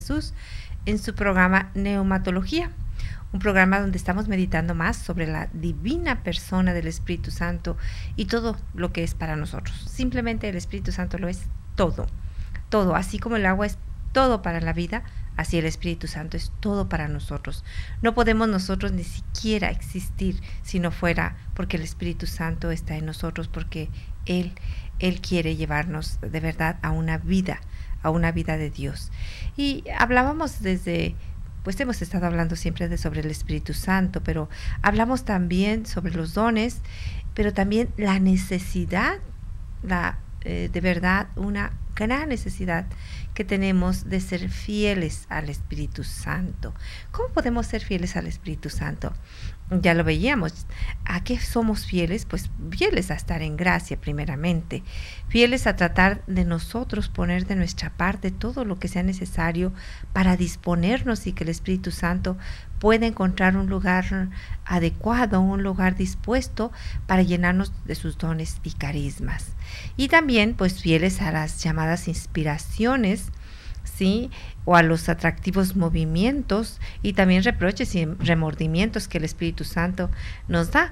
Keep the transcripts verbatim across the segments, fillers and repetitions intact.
Jesús en su programa Neumatología, un programa donde estamos meditando más sobre la divina persona del Espíritu Santo y todo lo que es para nosotros. Simplemente el Espíritu Santo lo es todo, todo, así como el agua es todo para la vida, así el Espíritu Santo es todo para nosotros. No podemos nosotros ni siquiera existir si no fuera porque el Espíritu Santo está en nosotros, porque Él, Él quiere llevarnos de verdad a una vida, a una vida de Dios. Y hablábamos desde, pues hemos estado hablando siempre de sobre el Espíritu Santo, pero hablamos también sobre los dones, pero también la necesidad, la, eh, de verdad, una gran necesidad que tenemos de ser fieles al Espíritu Santo. ¿Cómo podemos ser fieles al Espíritu Santo? Ya lo veíamos. ¿A qué somos fieles? Pues fieles a estar en gracia primeramente, fieles a tratar de nosotros poner de nuestra parte todo lo que sea necesario para disponernos y que el Espíritu Santo pueda encontrar un lugar adecuado, un lugar dispuesto para llenarnos de sus dones y carismas. Y también pues fieles a las llamadas inspiraciones, ¿sí? O a los atractivos movimientos y también reproches y remordimientos que el Espíritu Santo nos da,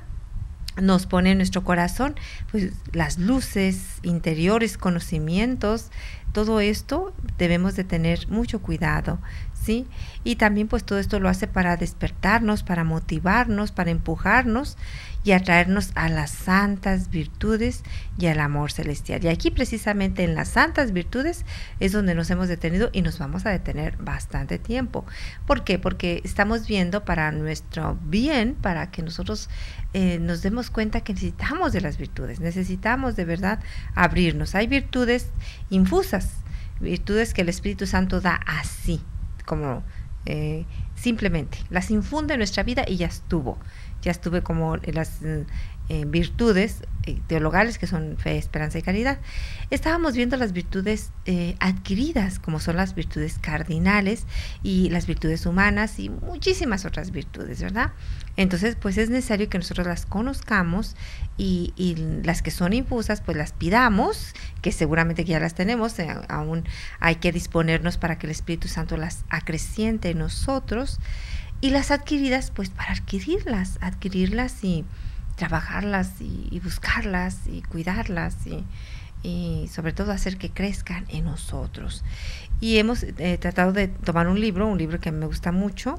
nos pone en nuestro corazón, pues las luces interiores, conocimientos, todo esto debemos de tener mucho cuidado, ¿sí? Y también pues todo esto lo hace para despertarnos, para motivarnos, para empujarnos y atraernos a las santas virtudes y al amor celestial. Y aquí precisamente en las santas virtudes es donde nos hemos detenido y nos vamos a detener bastante tiempo. ¿Por qué? Porque estamos viendo para nuestro bien, para que nosotros eh, nos demos cuenta que necesitamos de las virtudes, necesitamos de verdad abrirnos. Hay virtudes infusas, virtudes que el Espíritu Santo da así, como eh, simplemente las infunde en nuestra vida y ya estuvo. Ya estuve como las eh, virtudes eh, teologales que son fe, esperanza y caridad. Estábamos viendo las virtudes eh, adquiridas, como son las virtudes cardinales y las virtudes humanas y muchísimas otras virtudes, ¿verdad? Entonces, pues es necesario que nosotros las conozcamos y, y las que son infusas, pues las pidamos, que seguramente que ya las tenemos, eh, aún hay que disponernos para que el Espíritu Santo las acreciente en nosotros. Y las adquiridas, pues para adquirirlas, adquirirlas y trabajarlas y, y buscarlas y cuidarlas y, y sobre todo hacer que crezcan en nosotros. Y hemos eh, tratado de tomar un libro, un libro que me gusta mucho,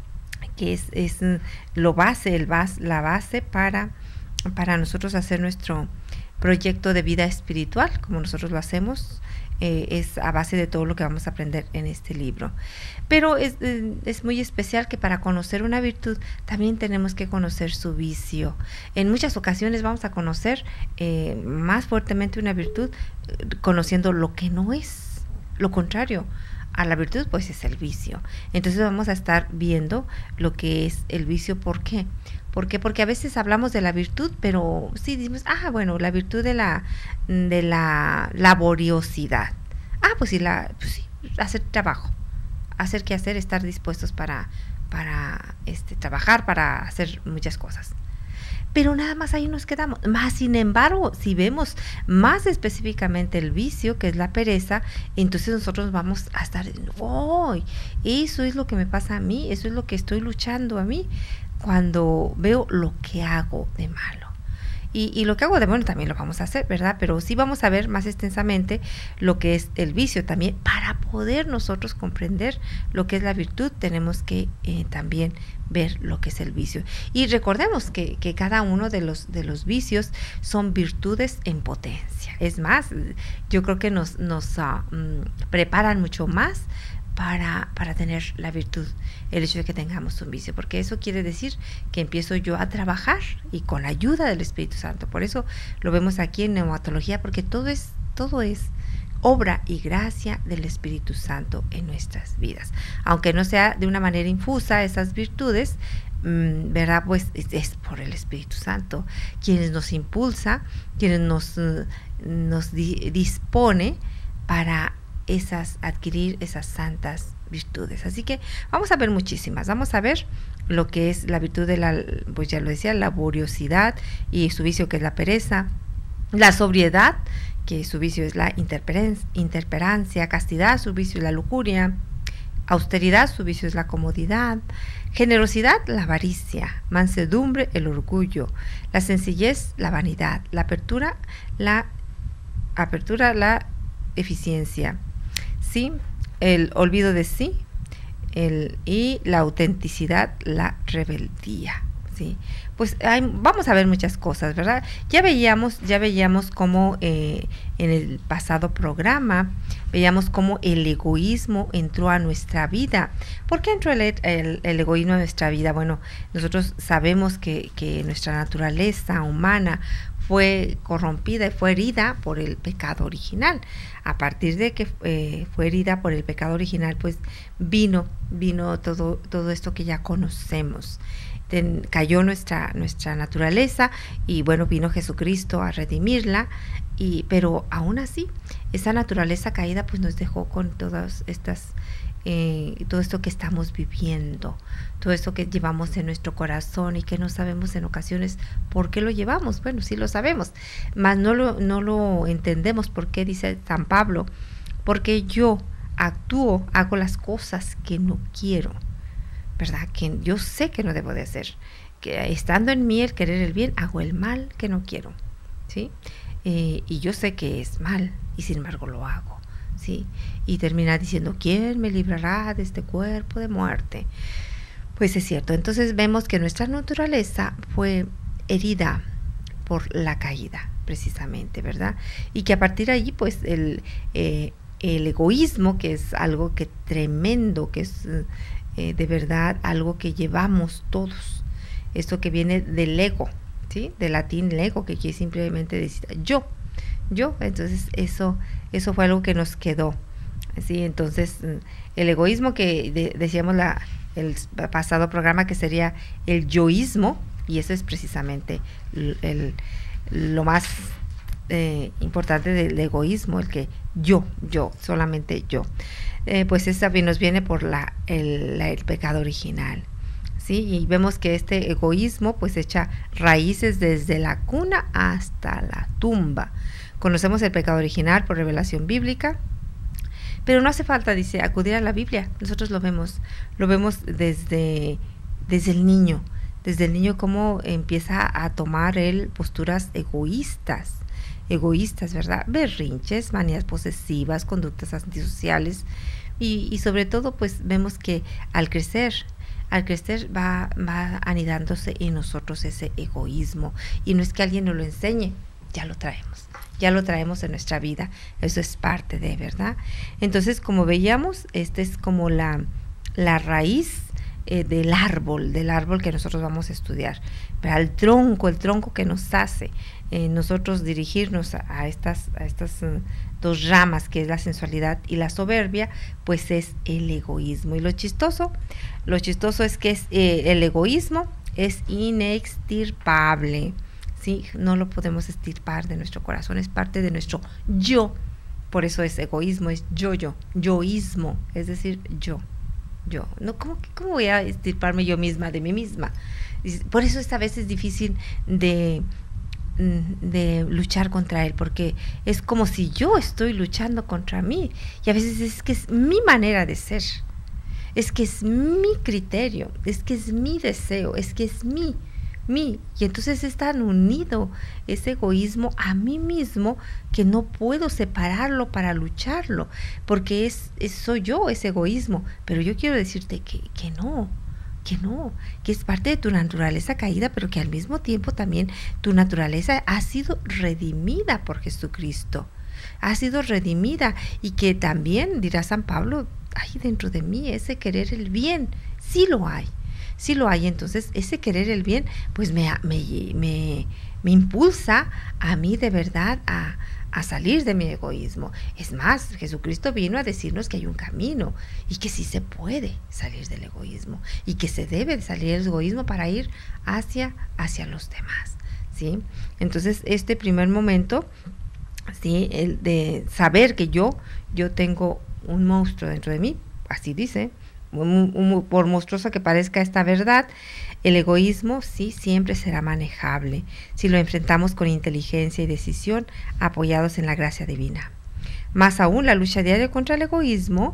que es, es lo base, el bas, la base para, para nosotros hacer nuestro proyecto de vida espiritual, como nosotros lo hacemos. Eh, es a base de todo lo que vamos a aprender en este libro. Pero es, eh, es muy especial que para conocer una virtud también tenemos que conocer su vicio. En muchas ocasiones vamos a conocer eh, más fuertemente una virtud eh, conociendo lo que no es, lo contrario a la virtud, pues es el vicio. Entonces vamos a estar viendo lo que es el vicio. ¿Por qué? ¿Por qué? Porque a veces hablamos de la virtud, pero sí decimos, ah, bueno, la virtud de la, de la laboriosidad. Ah, pues sí, la, pues sí, hacer trabajo, hacer que hacer, estar dispuestos para, para este, trabajar, para hacer muchas cosas. Pero nada más ahí nos quedamos. Más sin embargo, si vemos más específicamente el vicio, que es la pereza, entonces nosotros vamos a estar, ¡oh! Eso es lo que me pasa a mí, eso es lo que estoy luchando a mí, cuando veo lo que hago de malo. Y, y lo que hago de bueno también lo vamos a hacer, ¿verdad? Pero sí vamos a ver más extensamente lo que es el vicio también. Para poder nosotros comprender lo que es la virtud, tenemos que eh, también ver lo que es el vicio. Y recordemos que, que cada uno de los, de los vicios son virtudes en potencia. Es más, yo creo que nos, nos uh, um, preparan mucho más Para, para tener la virtud, el hecho de que tengamos un vicio, porque eso quiere decir que empiezo yo a trabajar y con la ayuda del Espíritu Santo. Por eso lo vemos aquí en Neumatología, porque todo es, todo es obra y gracia del Espíritu Santo en nuestras vidas. Aunque no sea de una manera infusa esas virtudes, mmm, ¿verdad? Pues es, es por el Espíritu Santo, quienes nos impulsa, quienes nos, uh, nos di, dispone para esas, adquirir esas santas virtudes. Así que vamos a ver muchísimas. Vamos a ver lo que es la virtud de la, pues ya lo decía, la laboriosidad y su vicio, que es la pereza, la sobriedad, que su vicio es la interperancia, castidad, su vicio es la lujuria, austeridad, su vicio es la comodidad, generosidad, la avaricia, mansedumbre, el orgullo, la sencillez, la vanidad, la apertura, la apertura, la eficiencia, ¿sí? El olvido de sí, el, y la autenticidad, la rebeldía. Sí, pues hay, vamos a ver muchas cosas, ¿verdad? Ya veíamos, ya veíamos cómo eh, en el pasado programa, veíamos cómo el egoísmo entró a nuestra vida. ¿Por qué entró el, el, el egoísmo a nuestra vida? Bueno, nosotros sabemos que, que nuestra naturaleza humana fue corrompida y fue herida por el pecado original. A partir de que eh, fue herida por el pecado original, pues vino, vino todo, todo esto que ya conocemos. Ten, cayó nuestra, nuestra naturaleza y bueno, vino Jesucristo a redimirla, y, pero aún así, esa naturaleza caída pues nos dejó con todas estas, eh, todo esto que estamos viviendo, todo esto que llevamos en nuestro corazón y que no sabemos en ocasiones por qué lo llevamos. Bueno, sí lo sabemos, mas no lo, no lo entendemos. ¿Por qué? Dice San Pablo, porque yo actúo, hago las cosas que no quiero, ¿verdad? Que yo sé que no debo de hacer, que estando en mí el querer el bien, hago el mal que no quiero, ¿sí? Eh, y yo sé que es mal, y sin embargo lo hago, ¿sí? Y termina diciendo, ¿quién me librará de este cuerpo de muerte? Pues es cierto. Entonces vemos que nuestra naturaleza fue herida por la caída, precisamente, ¿verdad? Y que a partir de allí, pues, el, eh, el egoísmo, que es algo que tremendo, que es... Eh, de verdad algo que llevamos todos, esto que viene del ego, ¿sí? Del latín lego, que quiere simplemente decir yo, yo, entonces eso, eso fue algo que nos quedó, ¿sí? Entonces el egoísmo que de, decíamos la, el pasado programa que sería el yoísmo, y eso es precisamente el, el, lo más eh, importante del egoísmo, el que yo, yo, solamente yo. Eh, pues esa nos viene por la, el, la, el pecado original, ¿sí? Y vemos que este egoísmo pues echa raíces desde la cuna hasta la tumba. Conocemos el pecado original por revelación bíblica, pero no hace falta, dice, acudir a la Biblia. Nosotros lo vemos, lo vemos desde, desde el niño, desde el niño cómo empieza a tomar él posturas egoístas, egoístas, ¿verdad? Berrinches, manías posesivas, conductas antisociales, y, y sobre todo pues vemos que al crecer, al crecer va, va anidándose en nosotros ese egoísmo, y no es que alguien nos lo enseñe, ya lo traemos, ya lo traemos en nuestra vida, eso es parte de, ¿verdad? Entonces, como veíamos, esta es como la, la raíz eh, del árbol, del árbol que nosotros vamos a estudiar, pero el tronco, el tronco que nos hace Eh, nosotros dirigirnos a, a estas, a estas uh, dos ramas, que es la sensualidad y la soberbia, pues es el egoísmo. Y lo chistoso, lo chistoso es que es, eh, el egoísmo es inextirpable, ¿sí? No lo podemos extirpar de nuestro corazón, es parte de nuestro yo. Por eso es egoísmo, es yo, yo, yoísmo, es decir, yo, yo. No, ¿cómo, cómo voy a extirparme yo misma de mí misma? Por eso esta vez es difícil de de luchar contra él, porque es como si yo estoy luchando contra mí, y a veces es que es mi manera de ser, es que es mi criterio, es que es mi deseo, es que es mi, mi, y entonces es tan unido ese egoísmo a mí mismo que no puedo separarlo para lucharlo, porque es, es soy yo ese egoísmo, pero yo quiero decirte que, que no, que no, que es parte de tu naturaleza caída, pero que al mismo tiempo también tu naturaleza ha sido redimida por Jesucristo, ha sido redimida, y que también, dirá San Pablo, hay dentro de mí ese querer el bien, sí lo hay, sí lo hay. Entonces ese querer el bien pues me, me, me, me impulsa a mí de verdad a a salir de mi egoísmo. Es más, Jesucristo vino a decirnos que hay un camino y que sí se puede salir del egoísmo, y que se debe salir del egoísmo para ir hacia, hacia los demás, ¿sí? Entonces, este primer momento, ¿sí? El de saber que yo, yo tengo un monstruo dentro de mí, así dice, un, un, por monstruoso que parezca esta verdad, el egoísmo sí siempre será manejable si lo enfrentamos con inteligencia y decisión, apoyados en la gracia divina. Más aún, la lucha diaria contra el egoísmo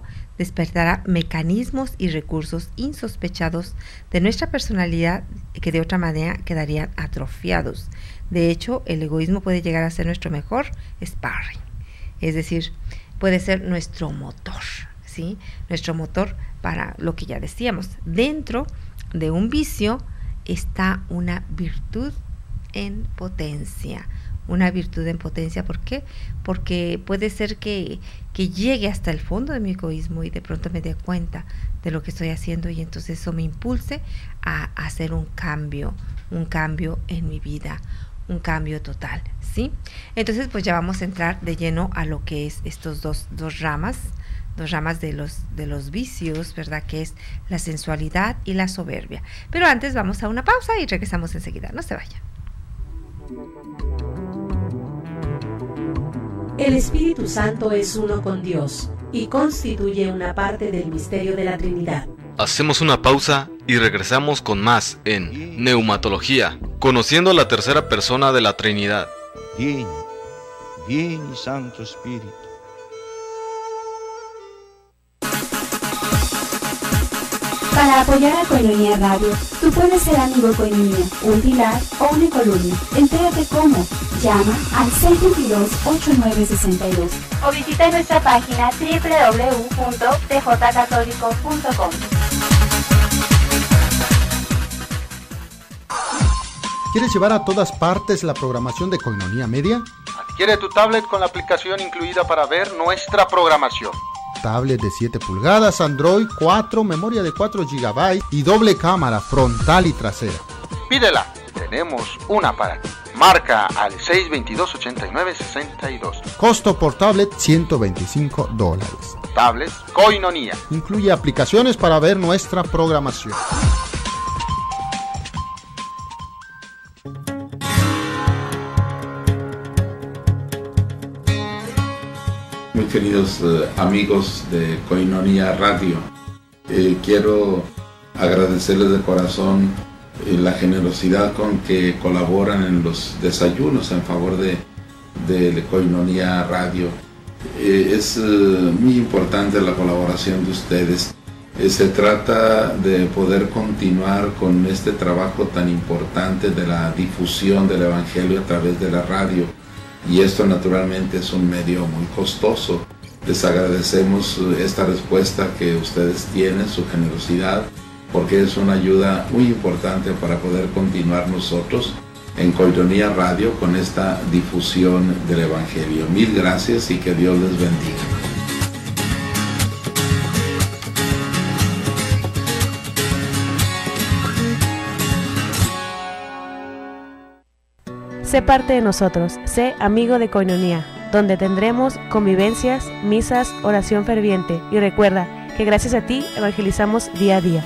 despertará mecanismos y recursos insospechados de nuestra personalidad que de otra manera quedarían atrofiados. De hecho, el egoísmo puede llegar a ser nuestro mejor sparring, es decir, puede ser nuestro motor, ¿sí? Nuestro motor para lo que ya decíamos. Dentro de un vicio está una virtud en potencia. Una virtud en potencia, ¿por qué? Porque puede ser que, que llegue hasta el fondo de mi egoísmo y de pronto me dé cuenta de lo que estoy haciendo y entonces eso me impulse a, a hacer un cambio, un cambio en mi vida, un cambio total, ¿sí? Entonces pues ya vamos a entrar de lleno a lo que es estos dos, dos ramas, dos ramas de los, de los vicios, ¿verdad? Que es la sensualidad y la soberbia. Pero antes vamos a una pausa y regresamos enseguida, no se vayan. El Espíritu Santo es uno con Dios y constituye una parte del misterio de la Trinidad. Hacemos una pausa y regresamos con más en Neumatología, conociendo la tercera persona de la Trinidad. Vieni, vieni Santo Espíritu. Para apoyar a Koinonia Radio, tú puedes ser amigo Koinonia, un pilar o una columna. Entérate cómo. Llama al seis dos dos, ocho nueve seis dos o visita nuestra página doble u doble u doble u punto t j católico punto com. ¿Quieres llevar a todas partes la programación de Koinonia Media? Adquiere tu tablet con la aplicación incluida para ver nuestra programación. Tablet de siete pulgadas, Android cuatro, memoria de cuatro gigabytes y doble cámara frontal y trasera. Pídela, tenemos una para ti. Marca al seis dos dos, ocho nueve seis dos. Costo por tablet ciento veinticinco dólares. Tablet Koinonia. Incluye aplicaciones para ver nuestra programación. Muy queridos eh, amigos de Koinonia Radio, eh, quiero agradecerles de corazón eh, la generosidad con que colaboran en los desayunos en favor de, de Koinonia Radio. Eh, es eh, muy importante la colaboración de ustedes. Eh, se trata de poder continuar con este trabajo tan importante de la difusión del Evangelio a través de la radio. Y esto naturalmente es un medio muy costoso. Les agradecemos esta respuesta que ustedes tienen, su generosidad, porque es una ayuda muy importante para poder continuar nosotros en Koinonia Radio con esta difusión del Evangelio. Mil gracias y que Dios les bendiga. Sé parte de nosotros, sé amigo de Koinonia, donde tendremos convivencias, misas, oración ferviente y recuerda que gracias a ti evangelizamos día a día.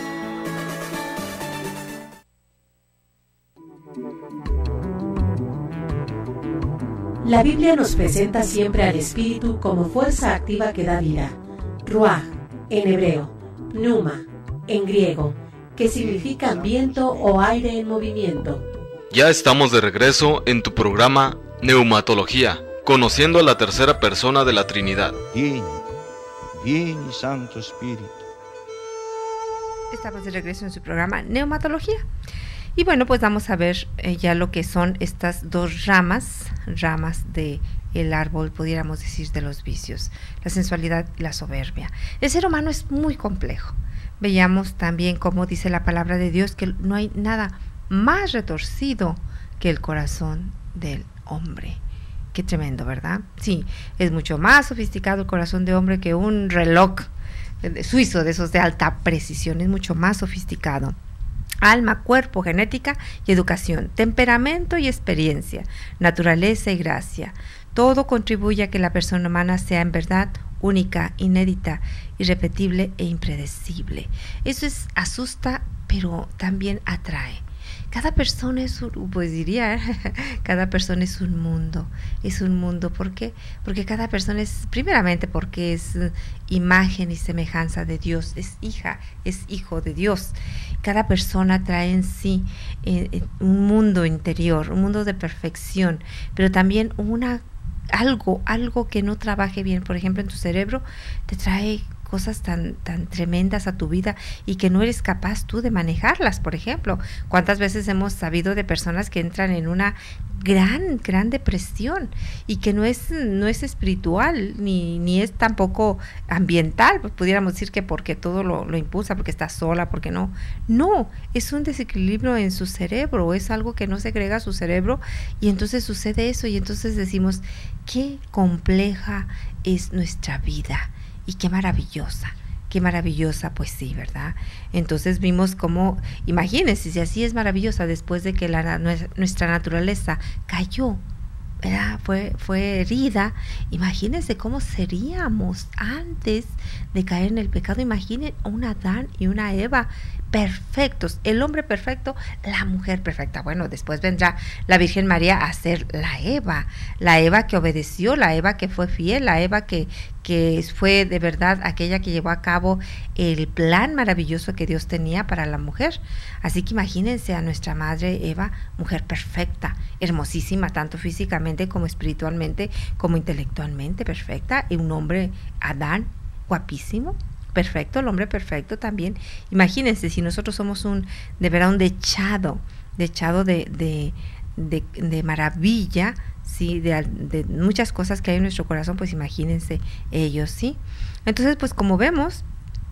La Biblia nos presenta siempre al Espíritu como fuerza activa que da vida. Ruach, en hebreo, pneuma, en griego, que significa viento o aire en movimiento. Ya estamos de regreso en tu programa Neumatología, conociendo a la tercera persona de la Trinidad. Vieni, vieni Santo Espíritu. Estamos de regreso en su programa Neumatología. Y bueno, pues vamos a ver eh, ya lo que son estas dos ramas, ramas de el árbol, pudiéramos decir, de los vicios, la sensualidad y la soberbia. El ser humano es muy complejo. Veíamos también cómo dice la palabra de Dios que no hay nada más retorcido que el corazón del hombre. Qué tremendo, ¿verdad? Sí, es mucho más sofisticado el corazón de hombre que un reloj de suizo, de esos de alta precisión, es mucho más sofisticado. Alma, cuerpo, genética y educación, temperamento y experiencia, naturaleza y gracia. Todo contribuye a que la persona humana sea en verdad única, inédita, irrepetible e impredecible. Eso es, asusta, pero también atrae. Cada persona es un, pues diría, cada persona es un mundo, es un mundo, ¿por qué? Porque cada persona es, primeramente porque es imagen y semejanza de Dios, es hija, es hijo de Dios. Cada persona trae en sí eh, un mundo interior, un mundo de perfección, pero también una algo, algo que no trabaje bien, por ejemplo en tu cerebro te trae cosas tan, tan tremendas a tu vida y que no eres capaz tú de manejarlas. Por ejemplo, ¿cuántas veces hemos sabido de personas que entran en una gran, gran depresión y que no es, no es espiritual ni, ni es tampoco ambiental? Pues pudiéramos decir que porque todo lo, lo impulsa, porque está sola, porque no. No, es un desequilibrio en su cerebro, es algo que no segrega su cerebro y entonces sucede eso y entonces decimos, qué compleja es nuestra vida y qué maravillosa. Qué maravillosa, pues sí, ¿verdad? Entonces vimos cómo, imagínense, si así es maravillosa después de que la, nuestra naturaleza cayó, ¿verdad? Fue, fue herida, imagínense cómo seríamos antes de caer en el pecado. Imaginen un Adán y una Eva perfectos, el hombre perfecto, la mujer perfecta. Bueno, después vendrá la Virgen María a ser la Eva, la Eva que obedeció, la Eva que fue fiel, la Eva que, que fue de verdad aquella que llevó a cabo el plan maravilloso que Dios tenía para la mujer. Así que imagínense a nuestra madre Eva, mujer perfecta, hermosísima, tanto físicamente como espiritualmente, como intelectualmente perfecta, y un hombre, Adán, guapísimo, perfecto, el hombre perfecto también. Imagínense si nosotros somos un, de verdad, un dechado, dechado de, de, de, de maravilla, sí, de, de muchas cosas que hay en nuestro corazón, pues imagínense ellos, sí. Entonces, pues como vemos,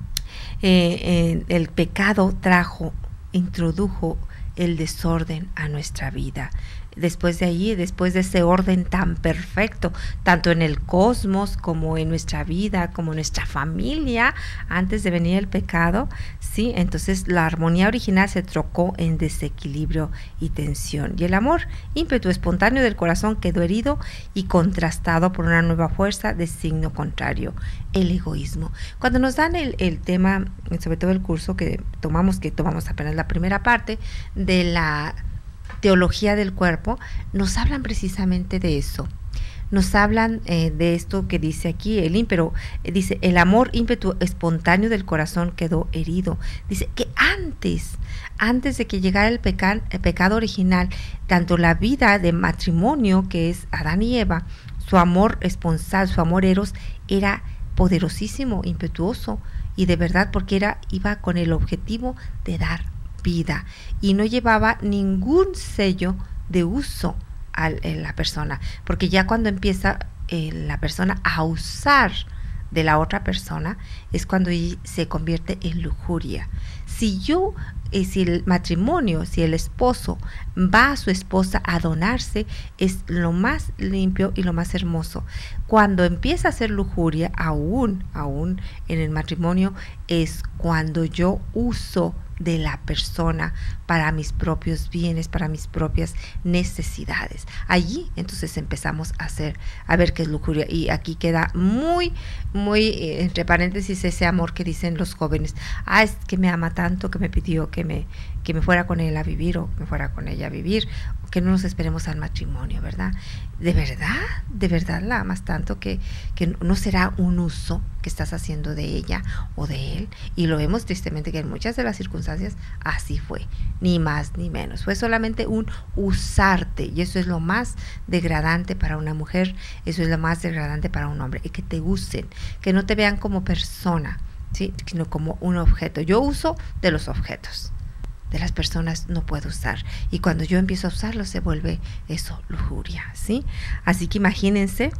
eh, eh, el pecado trajo, introdujo el desorden a nuestra vida. Después de allí, después de ese orden tan perfecto, tanto en el cosmos como en nuestra vida, como en nuestra familia, antes de venir el pecado, sí, entonces la armonía original se trocó en desequilibrio y tensión. Y el amor, ímpetu espontáneo del corazón, quedó herido y contrastado por una nueva fuerza de signo contrario, el egoísmo. Cuando nos dan el, el tema, sobre todo el curso que tomamos, que tomamos apenas la primera parte de la teología del cuerpo, nos hablan precisamente de eso. Nos hablan eh, de esto que dice aquí, el ímpetu, eh, dice, el amor ímpetu espontáneo del corazón quedó herido. Dice que antes, antes de que llegara el, peca, el pecado original, tanto la vida de matrimonio, que es Adán y Eva, su amor esponsal, su amor eros, era poderosísimo, impetuoso, y de verdad, porque era, iba con el objetivo de dar vida y no llevaba ningún sello de uso a la persona, porque ya cuando empieza eh, la persona a usar de la otra persona es cuando se convierte en lujuria. Si yo, eh, si el matrimonio, si el esposo va a su esposa a donarse, es lo más limpio y lo más hermoso. Cuando empieza a ser lujuria, aún, aún en el matrimonio, es cuando yo uso de la persona para mis propios bienes, para mis propias necesidades. Allí entonces empezamos a hacer, a ver qué es lujuria, y aquí queda muy, muy eh, entre paréntesis ese amor que dicen los jóvenes, ah, es que me ama tanto que me pidió que me, que me fuera con él a vivir o que me fuera con ella a vivir, que no nos esperemos al matrimonio, ¿verdad? De verdad, de verdad la amas tanto que, que no será un uso que estás haciendo de ella o de él, y lo vemos tristemente que en muchas de las circunstancias así fue, ni más ni menos, fue solamente un usarte, y eso es lo más degradante para una mujer, eso es lo más degradante para un hombre, y que te usen, que no te vean como persona, ¿sí?, sino como un objeto. Yo uso de los objetos, de las personas no puedo usar, y cuando yo empiezo a usarlo se vuelve eso, lujuria, ¿sí? Así que imagínense,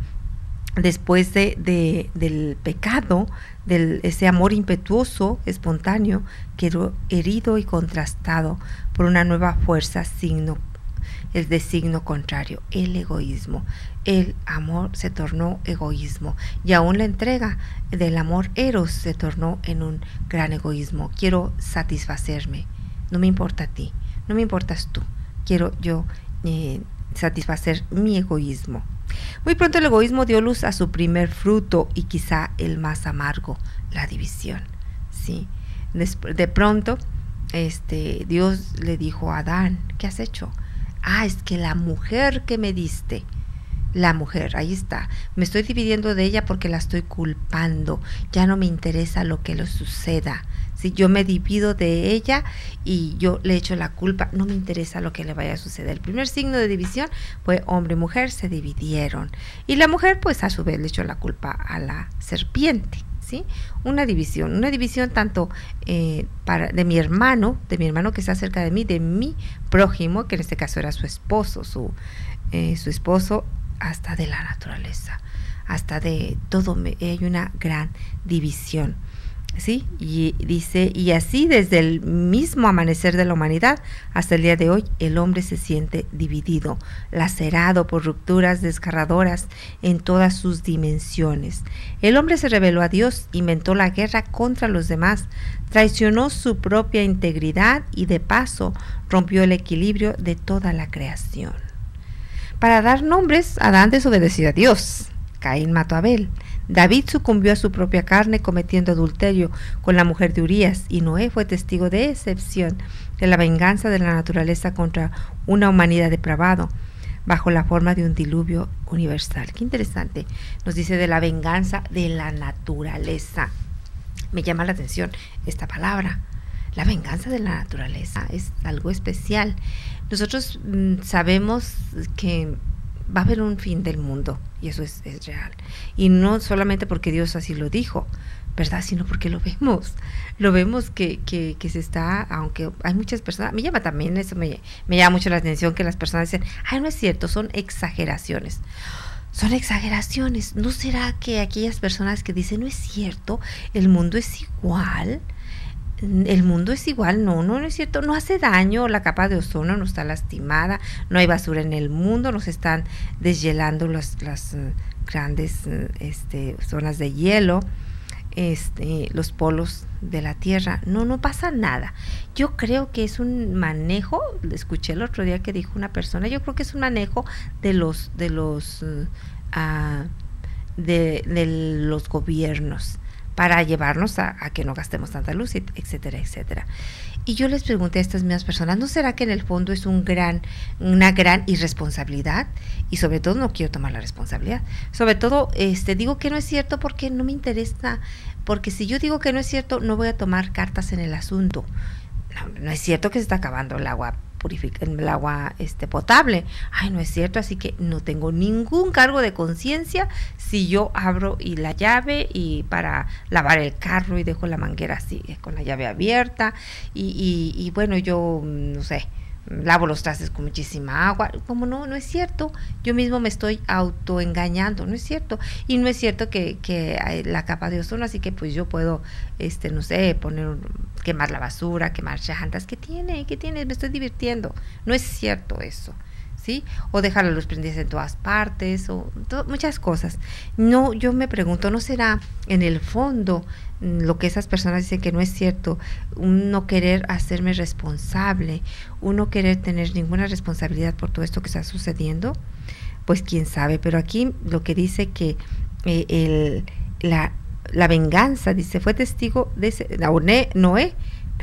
después de, de, del pecado, de ese amor impetuoso, espontáneo, quedó herido y contrastado por una nueva fuerza, signo, es de signo contrario, el egoísmo. El amor se tornó egoísmo, y aún la entrega del amor eros se tornó en un gran egoísmo. Quiero satisfacerme, no me importa a ti, no me importas tú, quiero yo eh, satisfacer mi egoísmo. Muy pronto el egoísmo dio luz a su primer fruto, y quizá el más amargo, la división, ¿sí? Después, de pronto este, Dios le dijo a Adán, ¿qué has hecho? Ah, es que la mujer que me diste, la mujer, ahí está, me estoy dividiendo de ella porque la estoy culpando, ya no me interesa lo que le suceda. Si yo me divido de ella y yo le echo la culpa, no me interesa lo que le vaya a suceder. El primer signo de división fue hombre y mujer se dividieron, y la mujer pues a su vez le echó la culpa a la serpiente, ¿sí? Una división, una división tanto eh, para, de mi hermano, de mi hermano que está cerca de mí, de mi prójimo, que en este caso era su esposo, su, eh, su esposo, hasta de la naturaleza, hasta de todo, me, hay una gran división. ¿Sí? Y dice, y así desde el mismo amanecer de la humanidad hasta el día de hoy, el hombre se siente dividido, lacerado por rupturas desgarradoras en todas sus dimensiones. El hombre se rebeló a Dios, inventó la guerra contra los demás, traicionó su propia integridad y de paso rompió el equilibrio de toda la creación. Para dar nombres, Adán desobedeció a Dios, Caín mató a Abel, David sucumbió a su propia carne cometiendo adulterio con la mujer de Urías, y Noé fue testigo de excepción de la venganza de la naturaleza contra una humanidad depravada bajo la forma de un diluvio universal. Qué interesante, nos dice de la venganza de la naturaleza. Me llama la atención esta palabra. La venganza de la naturaleza es algo especial. Nosotros mmm, sabemos que va a haber un fin del mundo, y eso es, es real, y no solamente porque Dios así lo dijo, ¿verdad?, sino porque lo vemos, lo vemos que, que, que se está, aunque hay muchas personas, me llama también eso, me, me llama mucho la atención que las personas dicen, ay, no es cierto, son exageraciones, son exageraciones. ¿No será que aquellas personas que dicen, no es cierto, el mundo es igual, el mundo es igual, no, no, no es cierto, no hace daño, la capa de ozono no está lastimada, no hay basura en el mundo, nos están deshielando las, las uh, grandes uh, este, zonas de hielo, este, los polos de la Tierra, no, no pasa nada. Yo creo que es un manejo, escuché el otro día que dijo una persona, yo creo que es un manejo de los, de los, uh, uh, de, de los gobiernos, para llevarnos a, a que no gastemos tanta luz, etcétera, etcétera. Y yo les pregunté a estas mismas personas, ¿no será que en el fondo es un gran, una gran irresponsabilidad? Y sobre todo no quiero tomar la responsabilidad. Sobre todo este, digo que no es cierto porque no me interesa, porque si yo digo que no es cierto, no voy a tomar cartas en el asunto. No, no es cierto que se está acabando el agua purifica, el agua este, potable. Ay, no es cierto, así que no tengo ningún cargo de conciencia si yo abro y la llave y para lavar el carro y dejo la manguera así, con la llave abierta y, y, y bueno, yo no sé, lavo los trastes con muchísima agua. Como no, no es cierto, yo mismo me estoy autoengañando, no es cierto, y no es cierto que, que hay la capa de ozono, así que pues yo puedo, este, no sé, poner, quemar la basura, quemar llantas, ¿qué tiene? ¿Qué tiene? Me estoy divirtiendo, no es cierto eso, ¿sí? O dejar la luz prendida en todas partes, o to, muchas cosas. No, yo me pregunto, ¿no será en el fondo lo que esas personas dicen que no es cierto, un no querer hacerme responsable, un no querer tener ninguna responsabilidad por todo esto que está sucediendo? Pues quién sabe, pero aquí lo que dice que eh, el, la, la venganza, dice, fue testigo de ese, Noé, Noé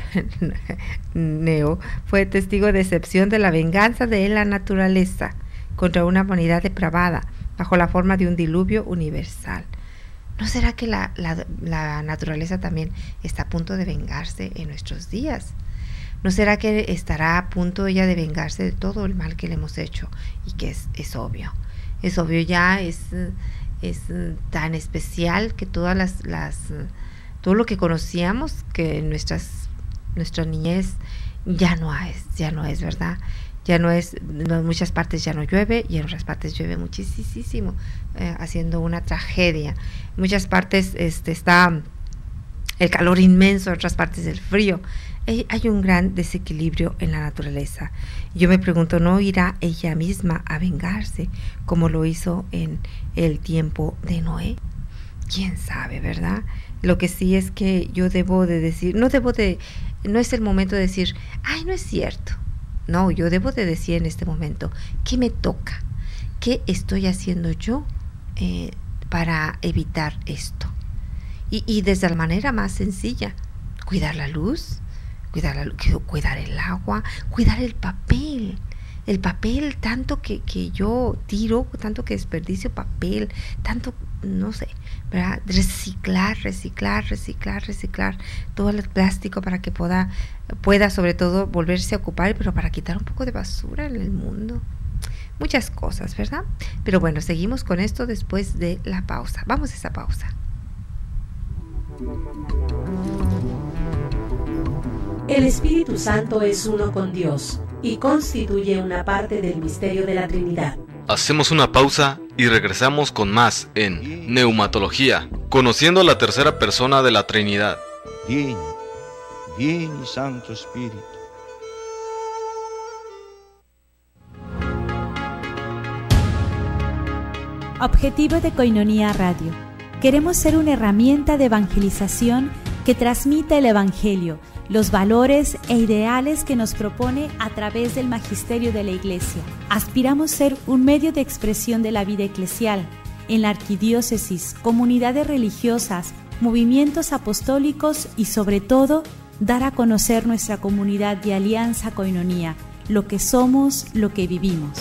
Neo fue testigo de excepción de la venganza de la naturaleza contra una humanidad depravada bajo la forma de un diluvio universal. ¿No será que la, la, la naturaleza también está a punto de vengarse en nuestros días? ¿No será que estará a punto ella de vengarse de todo el mal que le hemos hecho? Y que es, es obvio, es obvio ya, es, es tan especial que todas las, las todo lo que conocíamos, que en nuestras, nuestra niñez ya no es, ya no es, ¿verdad? Ya no es, en muchas partes ya no llueve y en otras partes llueve muchísimo, eh, haciendo una tragedia. En muchas partes este, está el calor inmenso, en otras partes el frío. Eh, hay un gran desequilibrio en la naturaleza. Yo me pregunto, ¿no irá ella misma a vengarse como lo hizo en el tiempo de Noé? ¿Quién sabe, verdad? Lo que sí es que yo debo de decir, no debo de, no es el momento de decir, ay, no es cierto. No, yo debo de decir en este momento, ¿qué me toca? ¿Qué estoy haciendo yo eh, para evitar esto? Y, y desde la manera más sencilla, cuidar la luz, cuidar, la, cuidar el agua, cuidar el papel. El papel, tanto que, que yo tiro, tanto que desperdicio papel, tanto, no sé, ¿verdad? Reciclar, reciclar, reciclar, reciclar todo el plástico para que pueda, pueda sobre todo volverse a ocupar, pero para quitar un poco de basura en el mundo. Muchas cosas, ¿verdad? Pero bueno, seguimos con esto después de la pausa. Vamos a esa pausa. El Espíritu Santo es uno con Dios y constituye una parte del misterio de la Trinidad. Hacemos una pausa y regresamos con más en Neumatología, conociendo la tercera persona de la Trinidad. Vieni, vieni Santo Spirito. Objetivo de Koinonia Radio. Queremos ser una herramienta de evangelización que transmita el Evangelio, los valores e ideales que nos propone a través del magisterio de la Iglesia. Aspiramos ser un medio de expresión de la vida eclesial en la arquidiócesis, comunidades religiosas, movimientos apostólicos y sobre todo, dar a conocer nuestra comunidad de Alianza Koinonia, lo que somos, lo que vivimos.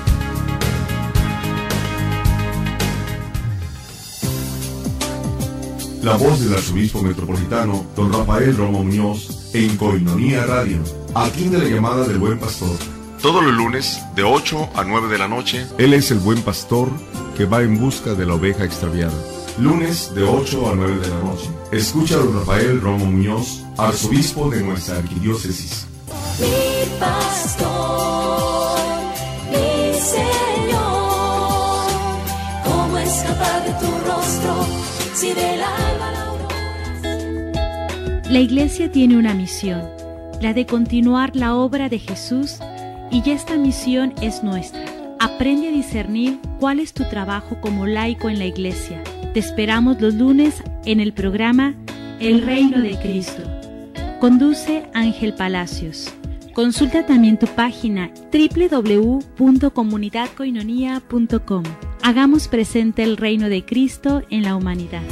La voz del arzobispo metropolitano, don Rafael Romo Muñoz, en Koinonia Radio, aquí de la llamada del Buen Pastor. Todos los lunes, de ocho a nueve de la noche. Él es el buen pastor que va en busca de la oveja extraviada. Lunes, de ocho a nueve de la noche. Escucha a don Rafael Romo Muñoz, arzobispo de nuestra arquidiócesis. Mi pastor, mi Señor, ¿cómo escapar de tu rostro si del alba la aurora? La Iglesia tiene una misión, la de continuar la obra de Jesús, y ya esta misión es nuestra. Aprende a discernir cuál es tu trabajo como laico en la Iglesia. Te esperamos los lunes en el programa El Reino de Cristo. Conduce Ángel Palacios. Consulta también tu página doble u doble u doble u punto comunidad koinonia punto com. Hagamos presente el reino de Cristo en la humanidad.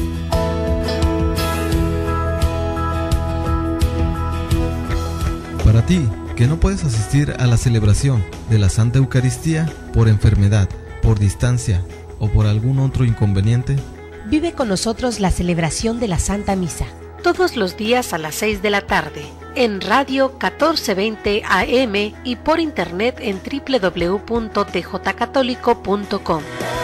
Para ti, que no puedes asistir a la celebración de la Santa Eucaristía por enfermedad, por distancia o por algún otro inconveniente, vive con nosotros la celebración de la Santa Misa. Todos los días a las seis de la tarde, en Radio catorce veinte A M y por internet en doble u doble u doble u punto t j católico punto com.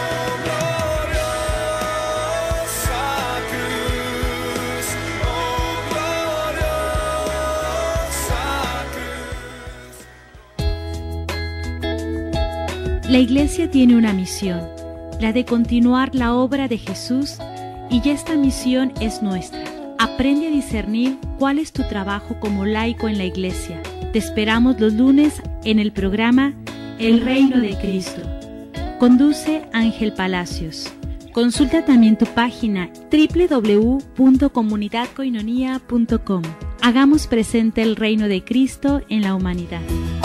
La Iglesia tiene una misión, la de continuar la obra de Jesús, y ya esta misión es nuestra. Aprende a discernir cuál es tu trabajo como laico en la Iglesia. Te esperamos los lunes en el programa El Reino de Cristo. Conduce Ángel Palacios. Consulta también tu página doble u doble u doble u punto comunidad koinonia punto com. Hagamos presente el reino de Cristo en la humanidad.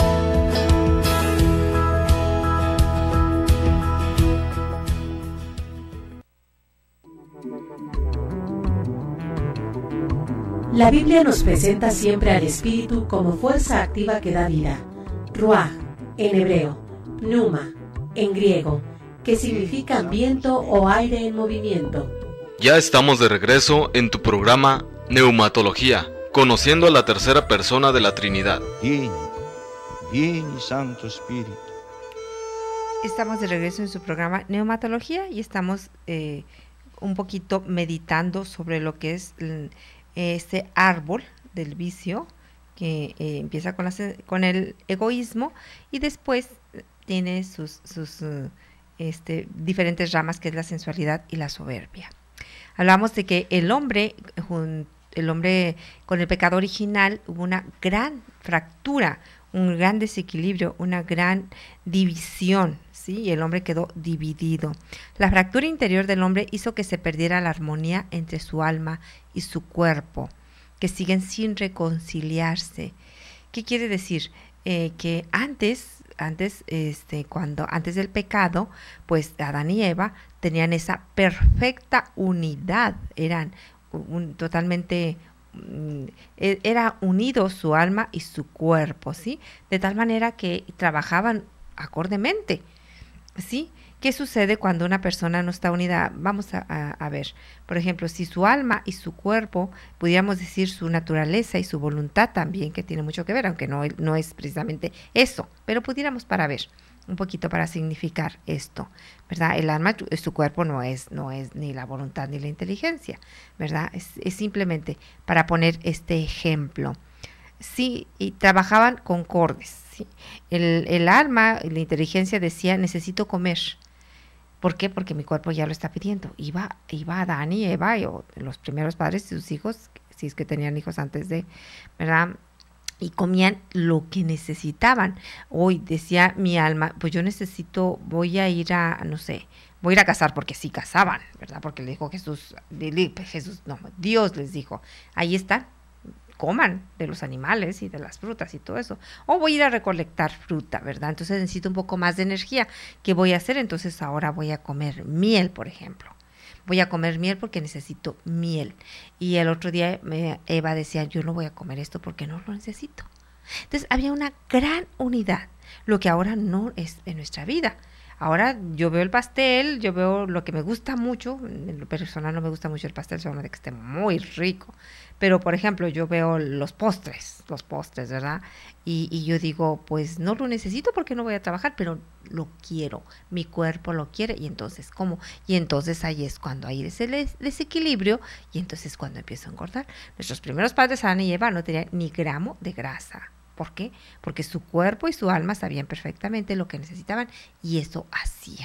La Biblia nos presenta siempre al Espíritu como fuerza activa que da vida. Ruach, en hebreo, pneuma, en griego, que significa viento o aire en movimiento. Ya estamos de regreso en tu programa Neumatología, conociendo a la tercera persona de la Trinidad. Vieni, vieni Santo Spirito. Estamos de regreso en su programa Neumatología y estamos eh, un poquito meditando sobre lo que es el, este árbol del vicio que eh, empieza con, la, con el egoísmo y después tiene sus, sus uh, este, diferentes ramas, que es la sensualidad y la soberbia. Hablamos de que el hombre, el hombre con el pecado original, hubo una gran fractura, un gran desequilibrio, una gran división, ¿sí? Y el hombre quedó dividido. La fractura interior del hombre hizo que se perdiera la armonía entre su alma y su cuerpo, que siguen sin reconciliarse. ¿Qué quiere decir? Eh, que antes, antes, este, cuando, antes del pecado, pues Adán y Eva tenían esa perfecta unidad, eran un, totalmente era unido su alma y su cuerpo, ¿sí? De tal manera que trabajaban acordemente, ¿sí? ¿Qué sucede cuando una persona no está unida? Vamos a, a, a ver, por ejemplo, si su alma y su cuerpo, pudiéramos decir su naturaleza y su voluntad también, que tiene mucho que ver, aunque no, no es precisamente eso, pero pudiéramos para ver, un poquito para significar esto, ¿verdad? El alma es su cuerpo, no es, no es ni la voluntad ni la inteligencia, ¿verdad? Es, es simplemente para poner este ejemplo. Sí, y trabajaban concordes, ¿sí? El, el alma, la inteligencia decía, necesito comer. ¿Por qué? Porque mi cuerpo ya lo está pidiendo. Iba, iba Adán y Eva, y, o los primeros padres y sus hijos, si es que tenían hijos antes de, ¿verdad? Y comían lo que necesitaban. Hoy decía mi alma, pues yo necesito, voy a ir a, no sé, voy a ir a cazar, porque sí cazaban, ¿verdad? Porque le dijo Jesús, Jesús, no, Dios les dijo, ahí están, coman de los animales y de las frutas y todo eso. O voy a ir a recolectar fruta, ¿verdad? Entonces necesito un poco más de energía. ¿Qué voy a hacer? Entonces ahora voy a comer miel, por ejemplo. Voy a comer miel porque necesito miel. Y el otro día me, Eva decía, yo no voy a comer esto porque no lo necesito. Entonces había una gran unidad, lo que ahora no es en nuestra vida. Ahora yo veo el pastel, yo veo lo que me gusta mucho, en lo personal no me gusta mucho el pastel, solo de que esté muy rico, pero por ejemplo yo veo los postres, los postres, ¿verdad? Y, y yo digo, pues no lo necesito porque no voy a trabajar, pero lo quiero, mi cuerpo lo quiere, y entonces ¿cómo? Y entonces ahí es cuando hay ese des- desequilibrio, y entonces cuando empiezo a engordar. Nuestros primeros padres, Adán y Eva, no tenían ni gramo de grasa. ¿Por qué? Porque su cuerpo y su alma sabían perfectamente lo que necesitaban y eso hacían.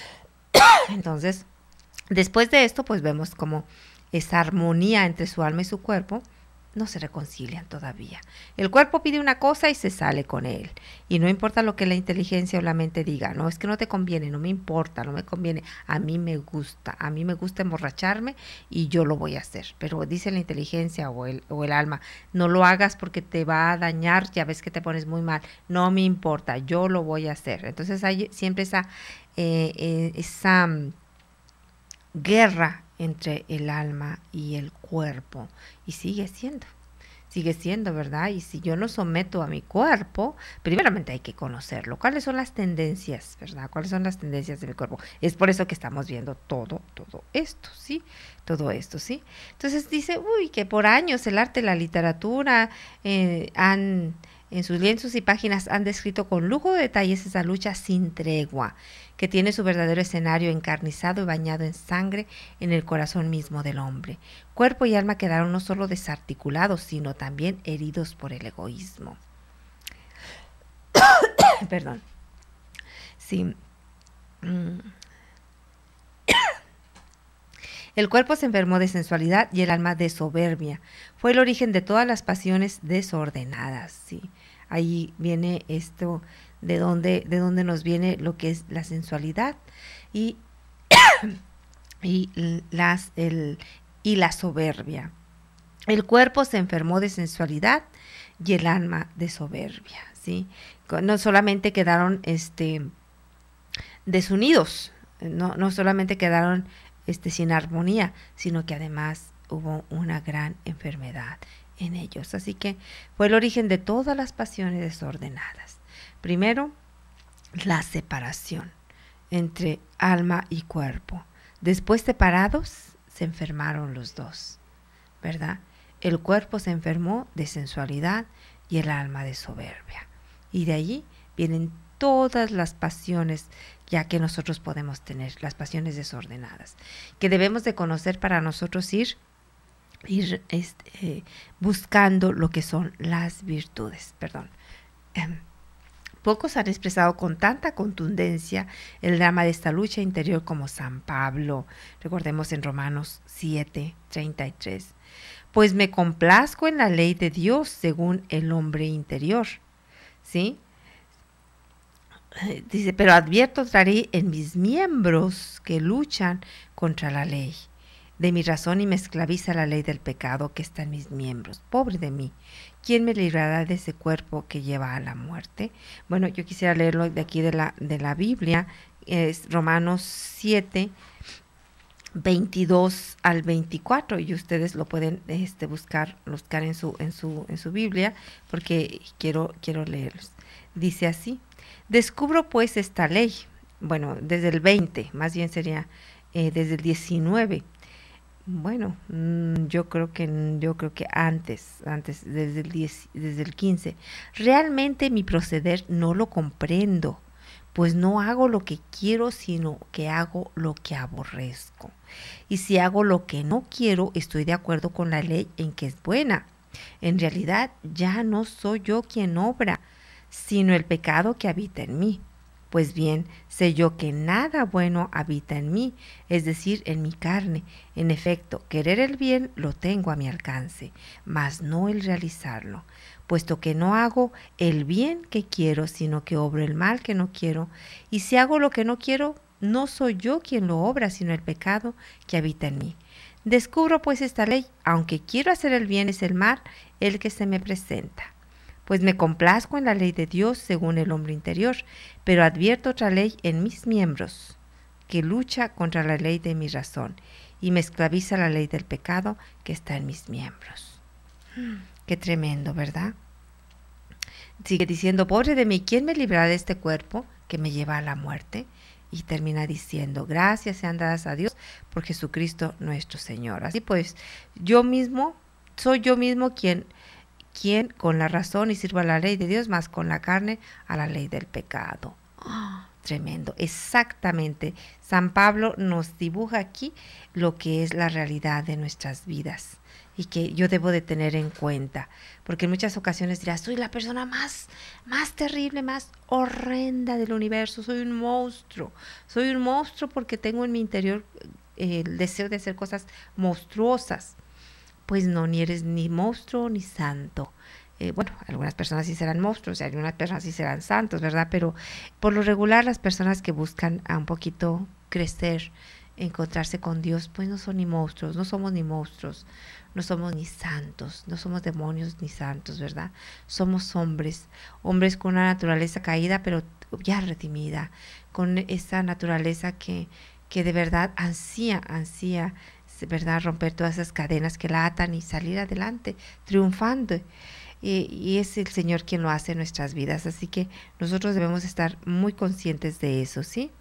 Entonces, después de esto, pues vemos como esa armonía entre su alma y su cuerpo no se reconcilian todavía. El cuerpo pide una cosa y se sale con él. Y no importa lo que la inteligencia o la mente diga, no, es que no te conviene, no me importa, no me conviene, a mí me gusta, a mí me gusta emborracharme y yo lo voy a hacer. Pero dice la inteligencia o el, o el alma, no lo hagas porque te va a dañar, ya ves que te pones muy mal, no me importa, yo lo voy a hacer. Entonces hay siempre esa, eh, eh, esa um, guerra entre el alma y el cuerpo, y sigue siendo, sigue siendo, ¿verdad? Y si yo no someto a mi cuerpo, primeramente hay que conocerlo, cuáles son las tendencias, ¿verdad? ¿Cuáles son las tendencias de mi cuerpo? Es por eso que estamos viendo todo, todo esto, ¿sí? Todo esto, ¿sí? Entonces dice, uy, que por años el arte y la literatura eh, han, en sus lienzos y páginas han descrito con lujo de detalles esa lucha sin tregua, que tiene su verdadero escenario encarnizado y bañado en sangre en el corazón mismo del hombre. Cuerpo y alma quedaron no solo desarticulados, sino también heridos por el egoísmo. Perdón. Sí. El cuerpo se enfermó de sensualidad y el alma de soberbia. Fue el origen de todas las pasiones desordenadas, sí. Ahí viene esto, de dónde, de dónde nos viene lo que es la sensualidad y, y, las, el, y la soberbia. El cuerpo se enfermó de sensualidad y el alma de soberbia, ¿sí? No solamente quedaron este, desunidos, no, no solamente quedaron este, sin armonía, sino que además hubo una gran enfermedad en ellos. Así que fue el origen de todas las pasiones desordenadas. Primero, la separación entre alma y cuerpo. Después, separados, se enfermaron los dos, ¿verdad? El cuerpo se enfermó de sensualidad y el alma de soberbia. Y de allí vienen todas las pasiones ya que nosotros podemos tener, las pasiones desordenadas, que debemos de conocer para nosotros ir ir este, eh, buscando lo que son las virtudes. Perdón. Eh, pocos han expresado con tanta contundencia el drama de esta lucha interior como San Pablo. Recordemos en Romanos siete, treinta y tres. Pues me complazco en la ley de Dios según el hombre interior. ¿Sí? Eh, dice, pero advierto traeré en mis miembros que luchan contra la ley de mi razón y me esclaviza la ley del pecado que está en mis miembros. Pobre de mí, ¿quién me librará de ese cuerpo que lleva a la muerte? Bueno, yo quisiera leerlo de aquí de la, de la Biblia, es Romanos siete, veintidós al veinticuatro, y ustedes lo pueden este, buscar, buscar en su, en su, en su Biblia, porque quiero, quiero leerlos. Dice así: descubro pues esta ley, bueno, desde el veinte, más bien sería eh, desde el diecinueve. Bueno, yo creo que yo creo que antes, antes desde el diez, desde el quince. Realmente mi proceder no lo comprendo, pues no hago lo que quiero, sino que hago lo que aborrezco. Y si hago lo que no quiero, estoy de acuerdo con la ley en que es buena. En realidad ya no soy yo quien obra, sino el pecado que habita en mí. Pues bien, sé yo que nada bueno habita en mí, es decir, en mi carne. En efecto, querer el bien lo tengo a mi alcance, mas no el realizarlo. Puesto que no hago el bien que quiero, sino que obro el mal que no quiero. Y si hago lo que no quiero, no soy yo quien lo obra, sino el pecado que habita en mí. Descubro pues esta ley: aunque quiero hacer el bien, es el mal el que se me presenta. Pues me complazco en la ley de Dios según el hombre interior, pero advierto otra ley en mis miembros, que lucha contra la ley de mi razón, y me esclaviza la ley del pecado que está en mis miembros. Qué tremendo, ¿verdad? Sigue diciendo: pobre de mí, ¿quién me librará de este cuerpo que me lleva a la muerte? Y termina diciendo: gracias sean dadas a Dios por Jesucristo nuestro Señor. Así pues, yo mismo, soy yo mismo quien... quien con la razón y sirva a la ley de Dios, más con la carne a la ley del pecado. Oh, tremendo, exactamente. San Pablo nos dibuja aquí lo que es la realidad de nuestras vidas y que yo debo de tener en cuenta, porque en muchas ocasiones dirás: soy la persona más, más terrible, más horrenda del universo, soy un monstruo, soy un monstruo porque tengo en mi interior eh, el deseo de hacer cosas monstruosas. Pues no, ni eres ni monstruo ni santo. Eh, bueno, algunas personas sí serán monstruos y algunas personas sí serán santos, ¿verdad? Pero por lo regular las personas que buscan a un poquito crecer, encontrarse con Dios, pues no son ni monstruos, no somos ni monstruos, no somos ni santos, no somos demonios ni santos, ¿verdad? Somos hombres, hombres con una naturaleza caída, pero ya redimida, con esa naturaleza que, que de verdad ansía, ansía, ¿verdad? Romper todas esas cadenas que la atan y salir adelante, triunfando. Y, y es el Señor quien lo hace en nuestras vidas. Así que nosotros debemos estar muy conscientes de eso, ¿sí?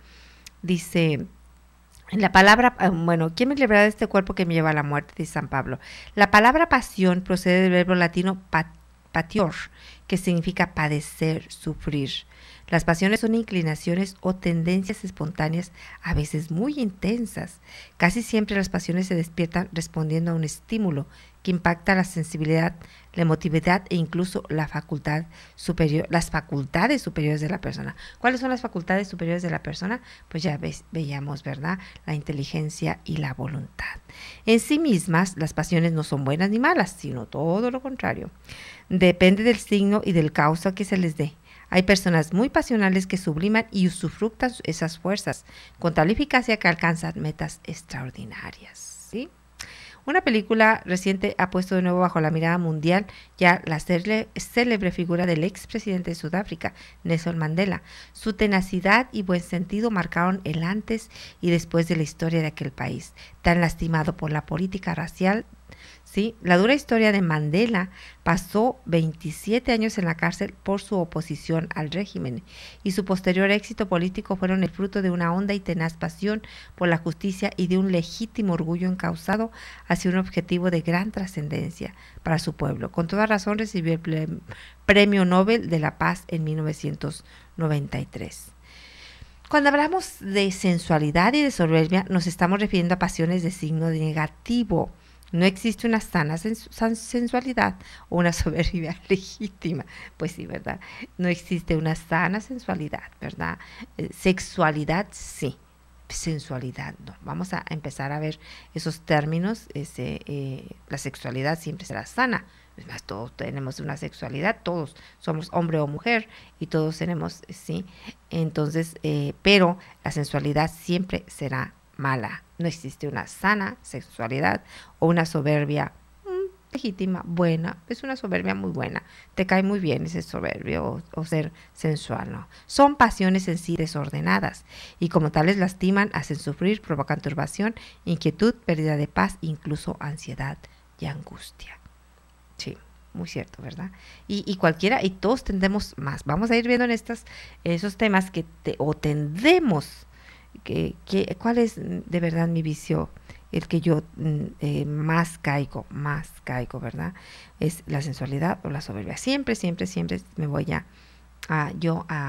Dice, en la palabra, bueno, ¿quién me librará de este cuerpo que me lleva a la muerte? Dice San Pablo. La palabra pasión procede del verbo latino pat, patior, que significa padecer, sufrir. Las pasiones son inclinaciones o tendencias espontáneas, a veces muy intensas. Casi siempre las pasiones se despiertan respondiendo a un estímulo que impacta la sensibilidad, la emotividad e incluso la facultad superior, las facultades superiores de la persona. ¿Cuáles son las facultades superiores de la persona? Pues ya ves, veíamos, ¿verdad? La inteligencia y la voluntad. En sí mismas, las pasiones no son buenas ni malas, sino todo lo contrario. Depende del signo y del causa que se les dé. Hay personas muy pasionales que subliman y usufructan esas fuerzas con tal eficacia que alcanzan metas extraordinarias, ¿sí? Una película reciente ha puesto de nuevo bajo la mirada mundial ya la célebre figura del expresidente de Sudáfrica, Nelson Mandela. Su tenacidad y buen sentido marcaron el antes y después de la historia de aquel país, tan lastimado por la política racial. Sí, la dura historia de Mandela: pasó veintisiete años en la cárcel por su oposición al régimen, y su posterior éxito político fueron el fruto de una honda y tenaz pasión por la justicia y de un legítimo orgullo encauzado hacia un objetivo de gran trascendencia para su pueblo. Con toda razón recibió el Premio Nobel de la Paz en mil novecientos noventa y tres. Cuando hablamos de sensualidad y de soberbia, nos estamos refiriendo a pasiones de signo negativo. No existe una sana sensualidad o una soberbia legítima. Pues sí, ¿verdad? No existe una sana sensualidad, ¿verdad? Eh, sexualidad, sí. Sensualidad, no. Vamos a empezar a ver esos términos. Ese, eh, la sexualidad siempre será sana. Es más, todos tenemos una sexualidad, todos somos hombre o mujer y todos tenemos, sí. Entonces, eh, pero la sensualidad siempre será mala. No existe una sana sexualidad o una soberbia mmm, legítima, buena. Es una soberbia muy buena. Te cae muy bien ese soberbio o, o ser sensual, ¿no? Son pasiones en sí desordenadas y como tales lastiman, hacen sufrir, provocan turbación, inquietud, pérdida de paz, incluso ansiedad y angustia. Sí, muy cierto, ¿verdad? Y, y cualquiera, y todos tendemos más. Vamos a ir viendo en estas, esos temas que te, o tendemos. Que, que, ¿Cuál es de verdad mi vicio? El que yo eh, más caigo, más caigo, ¿verdad? Es la sensualidad o la soberbia. Siempre, siempre, siempre me voy a, a yo a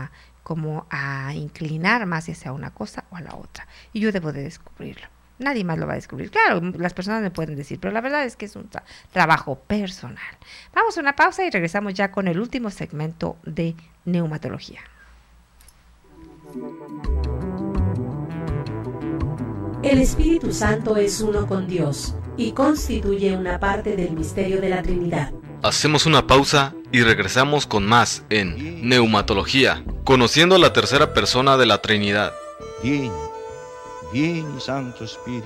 como a inclinar más hacia una cosa o a la otra. Y yo debo de descubrirlo. Nadie más lo va a descubrir. Claro, las personas me pueden decir, pero la verdad es que es un tra- trabajo personal. Vamos a una pausa y regresamos ya con el último segmento de neumatología. El Espíritu Santo es uno con Dios y constituye una parte del misterio de la Trinidad. Hacemos una pausa y regresamos con más en Neumatología, conociendo la tercera persona de la Trinidad. Vieni, vieni Santo Spirito.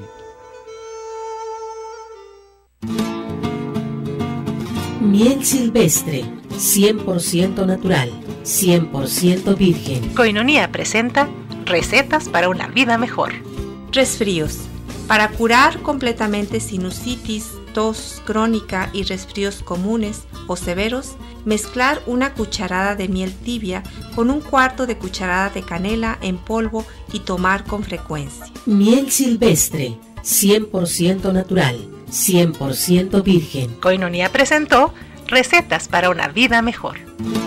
Miel silvestre, cien por ciento natural, cien por ciento virgen. Koinonia presenta recetas para una vida mejor. Resfríos. Para curar completamente sinusitis, tos crónica y resfríos comunes o severos, mezclar una cucharada de miel tibia con un cuarto de cucharada de canela en polvo y tomar con frecuencia. Miel silvestre, cien por ciento natural, cien por ciento virgen. Koinonia presentó recetas para una vida mejor.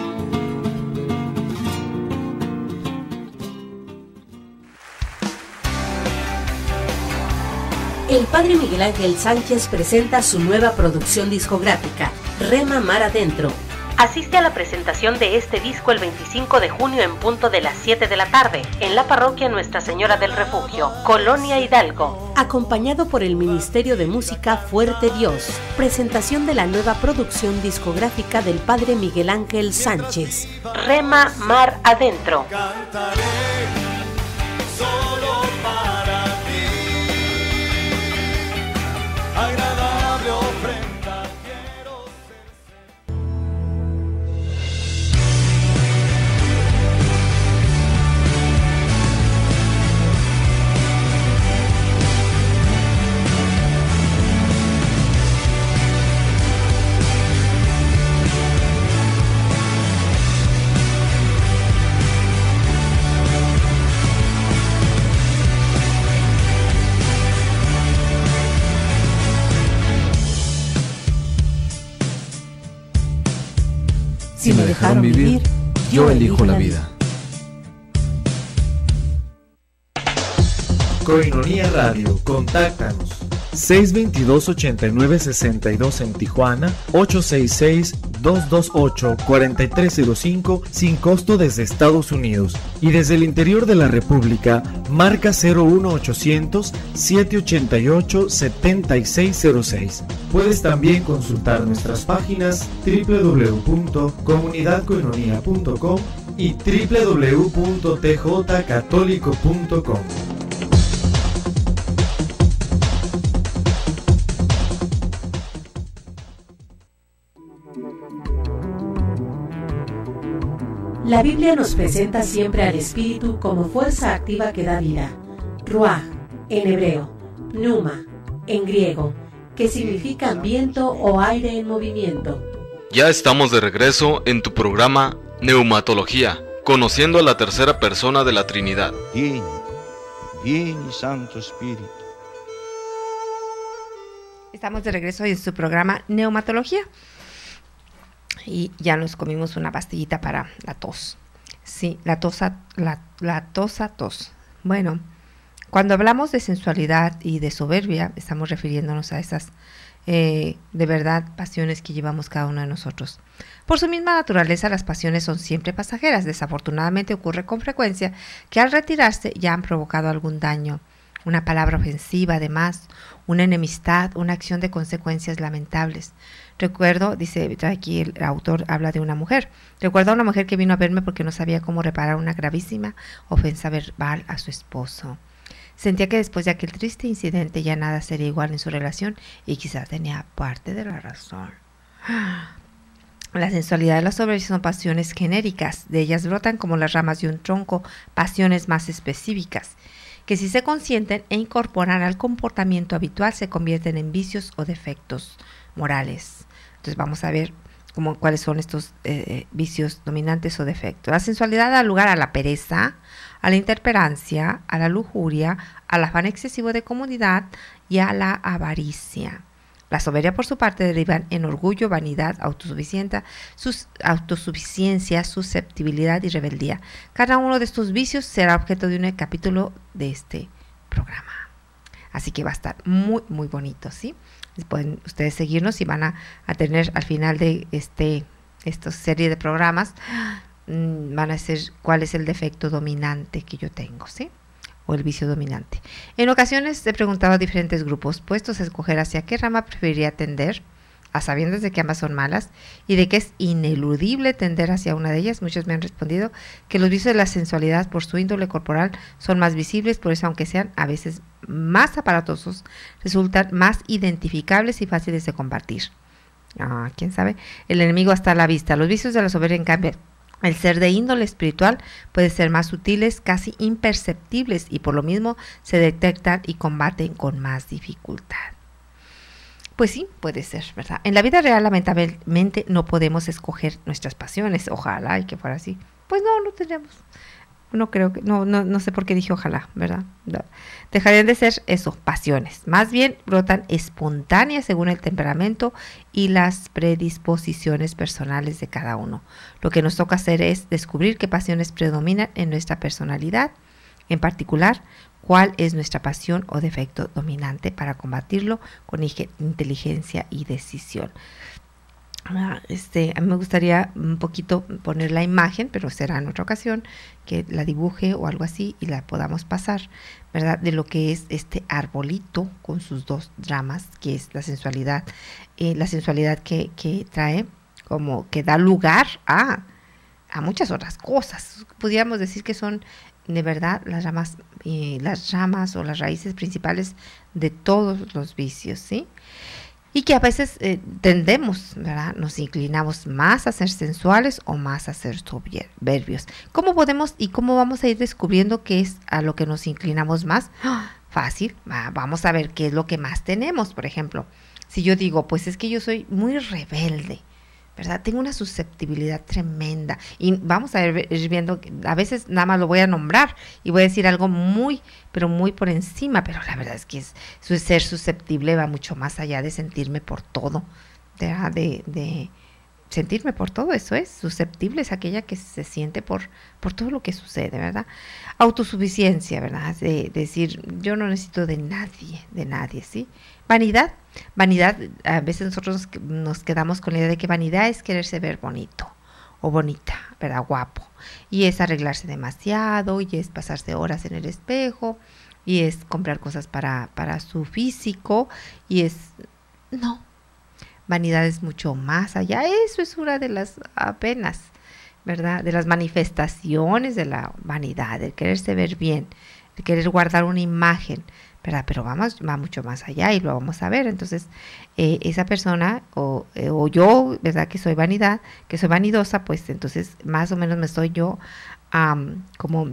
El padre Miguel Ángel Sánchez presenta su nueva producción discográfica, Rema Mar Adentro. Asiste a la presentación de este disco el veinticinco de junio en punto de las siete de la tarde, en la parroquia Nuestra Señora del Refugio, Colonia Hidalgo. Acompañado por el Ministerio de Música Fuerte Dios. Presentación de la nueva producción discográfica del padre Miguel Ángel Sánchez. Rema Mar Adentro. Agradable ofrenda quiero ser. Si me dejaron vivir, yo elijo la vida. Koinonia Radio, contáctanos. seis dos dos, ochenta y nueve sesenta y dos en Tijuana, ocho seis seis, dos dos ocho, cuatro tres cero cinco sin costo desde Estados Unidos. Y desde el interior de la República, marca cero uno ochocientos, setecientos ochenta y ocho, setenta y seis cero seis. Puedes también consultar nuestras páginas doble u doble u doble u punto comunidad koinonia punto com y doble u doble u doble u punto t j católico punto com. La Biblia nos presenta siempre al Espíritu como fuerza activa que da vida. Ruach, en hebreo, pneuma, en griego, que significa viento o aire en movimiento. Ya estamos de regreso en tu programa Neumatología, conociendo a la tercera persona de la Trinidad. Vieni, vieni Santo Spirito. Estamos de regreso en su programa Neumatología. Y ya nos comimos una pastillita para la tos. Sí, la tosa, la, la tosa tos. Bueno, cuando hablamos de sensualidad y de soberbia, estamos refiriéndonos a esas, eh, de verdad, pasiones que llevamos cada uno de nosotros. Por su misma naturaleza, las pasiones son siempre pasajeras. Desafortunadamente ocurre con frecuencia que al retirarse ya han provocado algún daño. Una palabra ofensiva, además, una enemistad, una acción de consecuencias lamentables. Recuerdo, dice aquí el autor, habla de una mujer. Recuerdo a una mujer que vino a verme porque no sabía cómo reparar una gravísima ofensa verbal a su esposo. Sentía que después de aquel triste incidente ya nada sería igual en su relación y quizás tenía parte de la razón. La sensualidad y la soberbia son pasiones genéricas. De ellas brotan como las ramas de un tronco pasiones más específicas, que si se consienten e incorporan al comportamiento habitual se convierten en vicios o defectos morales. Entonces vamos a ver cómo, cuáles son estos eh, vicios dominantes o defectos. La sensualidad da lugar a la pereza, a la intemperancia, a la lujuria, al afán excesivo de comodidad y a la avaricia. La soberbia, por su parte, deriva en orgullo, vanidad, autosuficiencia, sus, autosuficiencia, susceptibilidad y rebeldía. Cada uno de estos vicios será objeto de un capítulo de este programa. Así que va a estar muy, muy bonito, ¿sí? Pueden ustedes seguirnos y van a, a tener al final de este esta serie de programas, mmm, van a ser cuál es el defecto dominante que yo tengo, ¿sí? O el vicio dominante. En ocasiones se preguntaba a diferentes grupos, puestos a escoger hacia qué rama preferiría tender, a sabiendas de que ambas son malas y de que es ineludible tender hacia una de ellas. Muchos me han respondido que los vicios de la sensualidad por su índole corporal son más visibles, por eso aunque sean a veces más aparatosos, resultan más identificables y fáciles de combatir. Ah, quién sabe, el enemigo está a la vista. Los vicios de la soberbia, en cambio, el ser de índole espiritual, puede ser más sutiles, casi imperceptibles, y por lo mismo se detectan y combaten con más dificultad. Pues sí, puede ser, ¿verdad? En la vida real, lamentablemente, no podemos escoger nuestras pasiones. Ojalá y que fuera así. Pues no, no tenemos. No creo que, no, no, no sé por qué dije ojalá, ¿verdad? No. Dejarían de ser eso, pasiones. Más bien brotan espontáneas según el temperamento y las predisposiciones personales de cada uno. Lo que nos toca hacer es descubrir qué pasiones predominan en nuestra personalidad, en particular, cuál es nuestra pasión o defecto dominante para combatirlo con inteligencia y decisión. Este, a mí me gustaría un poquito poner la imagen, pero será en otra ocasión que la dibuje o algo así y la podamos pasar, ¿verdad? De lo que es este arbolito con sus dos ramas, que es la sensualidad, eh, la sensualidad que, que trae, como que da lugar a, a muchas otras cosas. Podríamos decir que son de verdad las ramas, eh, las ramas o las raíces principales de todos los vicios, ¿sí? Y que a veces eh, tendemos, ¿verdad? Nos inclinamos más a ser sensuales o más a ser soberbios. ¿Cómo podemos y cómo vamos a ir descubriendo qué es a lo que nos inclinamos más? ¡Ah! Fácil, ah, vamos a ver qué es lo que más tenemos. Por ejemplo, si yo digo, pues es que yo soy muy rebelde, ¿verdad? Tengo una susceptibilidad tremenda y vamos a ir, ir viendo, a veces nada más lo voy a nombrar y voy a decir algo muy, pero muy por encima, pero la verdad es que es, su ser susceptible va mucho más allá de sentirme por todo, ¿verdad? De, de sentirme por todo, eso es, susceptible es aquella que se siente por, por todo lo que sucede, ¿verdad? Autosuficiencia, ¿verdad? De, de decir, yo no necesito de nadie, de nadie, ¿sí? Vanidad, vanidad, a veces nosotros nos quedamos con la idea de que vanidad es quererse ver bonito o bonita, ¿verdad? Guapo. Y es arreglarse demasiado, y es pasarse horas en el espejo, y es comprar cosas para, para su físico, y es... No, vanidad es mucho más allá. Eso es una de las apenas, ¿verdad? De las manifestaciones de la vanidad, el quererse ver bien, el querer guardar una imagen, ¿verdad? Pero vamos, va mucho más allá y lo vamos a ver. Entonces, eh, esa persona o, eh, o yo, ¿verdad? Que soy vanidad, que soy vanidosa, pues entonces más o menos me estoy yo um, como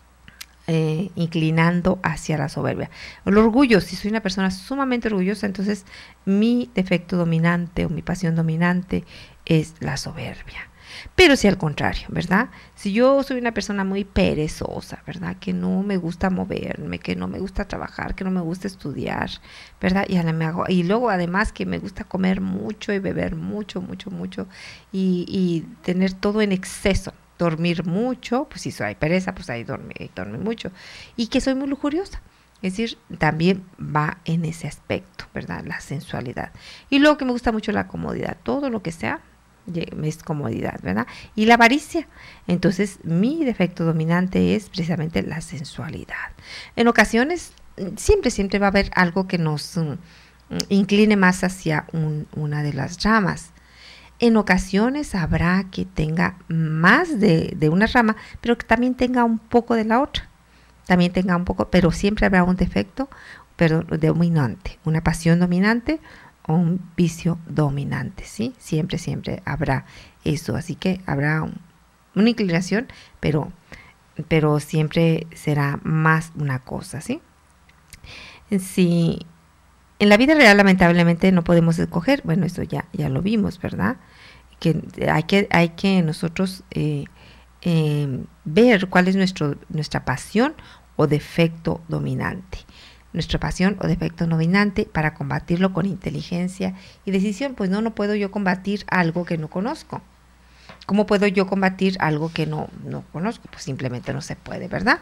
eh, inclinando hacia la soberbia. El orgullo, si soy una persona sumamente orgullosa, entonces mi defecto dominante o mi pasión dominante es la soberbia. Pero si al contrario, ¿verdad? Si yo soy una persona muy perezosa, ¿verdad? Que no me gusta moverme, que no me gusta trabajar, que no me gusta estudiar, ¿verdad? Y, me hago, y luego además que me gusta comer mucho y beber mucho, mucho, mucho y, y tener todo en exceso, dormir mucho, pues si soy pereza, pues ahí dormir, dormir mucho. Y que soy muy lujuriosa. Es decir, también va en ese aspecto, ¿verdad? La sensualidad. Y luego que me gusta mucho la comodidad, todo lo que sea, es comodidad, ¿verdad? Y la avaricia. Entonces, mi defecto dominante es precisamente la sensualidad. En ocasiones, siempre, siempre va a haber algo que nos um, incline más hacia un, una de las ramas. En ocasiones habrá que tenga más de, de una rama, pero que también tenga un poco de la otra. También tenga un poco, pero siempre habrá un defecto pero dominante, una pasión dominante o un vicio dominante, ¿sí? Siempre, siempre habrá eso, así que habrá un, una inclinación, pero, pero siempre será más una cosa, ¿sí? Si en la vida real lamentablemente no podemos escoger, bueno, eso ya, ya lo vimos, ¿verdad? Que hay que, hay que nosotros eh, eh, ver cuál es nuestro, nuestra pasión o defecto dominante. nuestra pasión o defecto dominante para combatirlo con inteligencia y decisión. Pues no, no puedo yo combatir algo que no conozco. ¿Cómo puedo yo combatir algo que no, no conozco? Pues simplemente no se puede, ¿verdad?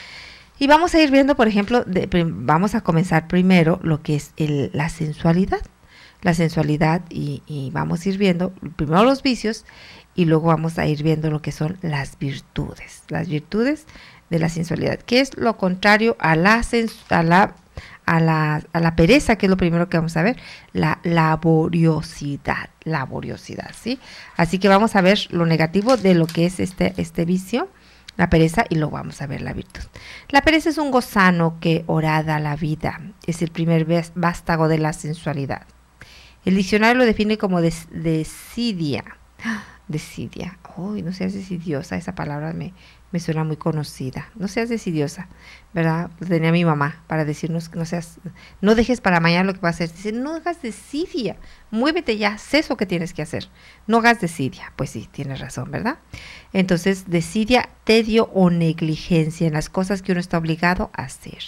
Y vamos a ir viendo, por ejemplo, de, vamos a comenzar primero lo que es el, la sensualidad. La sensualidad y, y vamos a ir viendo primero los vicios y luego vamos a ir viendo lo que son las virtudes. Las virtudes de la sensualidad, que es lo contrario a la, a la, a la, a la pereza, que es lo primero que vamos a ver, la laboriosidad, laboriosidad, ¿sí? Así que vamos a ver lo negativo de lo que es este, este vicio, la pereza, y luego vamos a ver la virtud. La pereza es un gusano que horada la vida, es el primer vástago de la sensualidad. El diccionario lo define como des, desidia, desidia, uy, no seas desidiosa, esa palabra me, me suena muy conocida, no seas desidiosa, ¿verdad? Tenía mi mamá para decirnos que no seas, no dejes para mañana lo que vas a hacer, dice, no hagas desidia, muévete ya, haz eso que tienes que hacer, no hagas desidia. Pues sí, tienes razón, ¿verdad? Entonces, desidia, tedio o negligencia en las cosas que uno está obligado a hacer,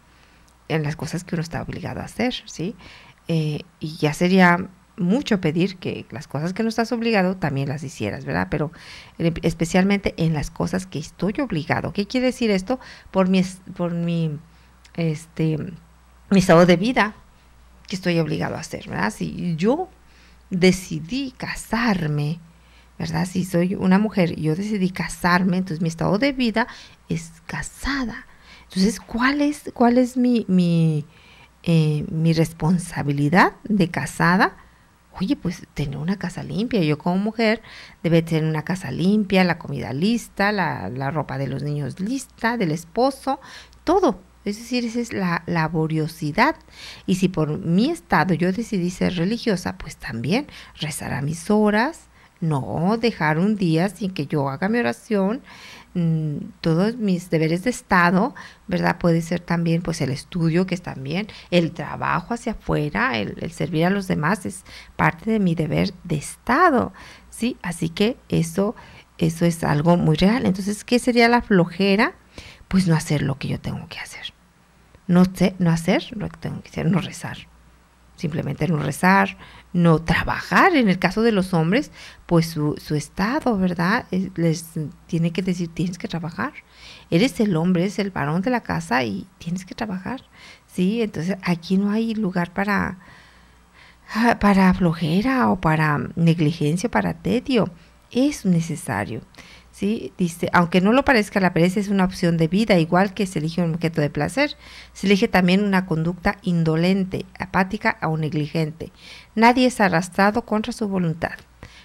en las cosas que uno está obligado a hacer, ¿sí? Eh, y ya sería mucho pedir que las cosas que no estás obligado también las hicieras, ¿verdad? Pero eh, especialmente en las cosas que estoy obligado. ¿Qué quiere decir esto? Por mi, por mi, este, mi estado de vida que estoy obligado a hacer, ¿verdad? Si yo decidí casarme, ¿verdad? Si soy una mujer y yo decidí casarme, entonces mi estado de vida es casada. Entonces, ¿cuál es, cuál es mi, mi Eh, mi responsabilidad de casada? Oye, pues tener una casa limpia. Yo como mujer debe tener una casa limpia, la comida lista, la, la ropa de los niños lista, del esposo, todo. Es decir, esa es la laboriosidad. Y si por mi estado yo decidí ser religiosa, pues también rezar a mis horas, no dejar un día sin que yo haga mi oración, todos mis deberes de estado, ¿verdad? Puede ser también pues el estudio, que es también el trabajo hacia afuera, el, el servir a los demás es parte de mi deber de estado, ¿sí? Así que eso, eso es algo muy real. Entonces, ¿qué sería la flojera? Pues no hacer lo que yo tengo que hacer. No, sé, no hacer lo que tengo que hacer, no rezar. Simplemente no rezar, no trabajar. En el caso de los hombres, pues su, su estado, ¿verdad? Les tiene que decir, tienes que trabajar. Eres el hombre, eres el varón de la casa y tienes que trabajar, ¿sí? Entonces aquí no hay lugar para, para flojera o para negligencia, para tedio. Es necesario, ¿sí? Dice, aunque no lo parezca, la pereza es una opción de vida, igual que se elige un objeto de placer, se elige también una conducta indolente, apática o negligente. Nadie es arrastrado contra su voluntad.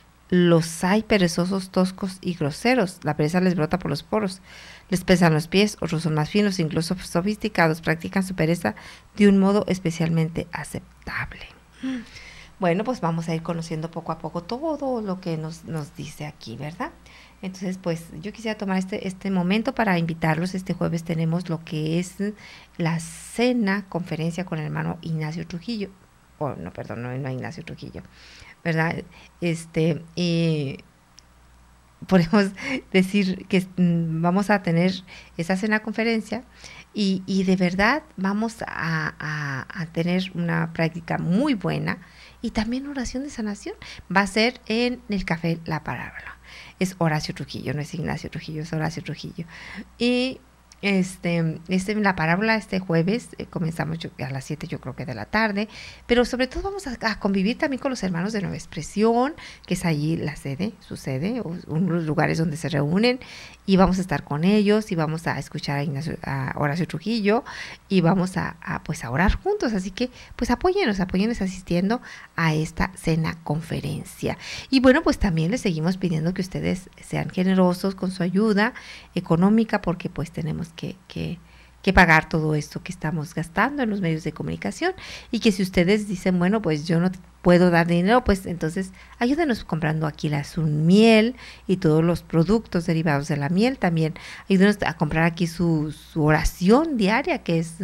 Los hay perezosos, toscos y groseros. La pereza les brota por los poros, les pesan los pies, otros son más finos, incluso sofisticados, practican su pereza de un modo especialmente aceptable. Bueno, pues vamos a ir conociendo poco a poco todo lo que nos, nos dice aquí, ¿verdad? Entonces, pues yo quisiera tomar este, este momento para invitarlos. Este jueves tenemos lo que es la cena, conferencia con el hermano Ignacio Trujillo. Oh, no, perdón, no, no Ignacio Trujillo, ¿verdad? Este, y podemos decir que mm, vamos a tener esa cena conferencia y, y de verdad vamos a, a, a tener una práctica muy buena y también oración de sanación. Va a ser en el Café La Parábola. Es Horacio Trujillo, no es Ignacio Trujillo, es Horacio Trujillo. Y este, este la parábola este jueves, eh, comenzamos yo, a las siete yo creo que de la tarde, pero sobre todo vamos a, a convivir también con los hermanos de Nueva Expresión, que es allí la sede, su sede, o unos lugares donde se reúnen, y vamos a estar con ellos, y vamos a escuchar a, Ignacio, a Horacio Trujillo, y vamos a, a, pues a orar juntos. Así que pues apóyenos, apóyenos asistiendo a esta cena conferencia. Y bueno, pues también les seguimos pidiendo que ustedes sean generosos con su ayuda económica, porque pues tenemos que, que, que pagar todo esto que estamos gastando en los medios de comunicación, y que si ustedes dicen, bueno, pues yo no puedo dar dinero, pues entonces ayúdenos comprando aquí la miel y todos los productos derivados de la miel. También ayúdenos a comprar aquí su, su oración diaria, que es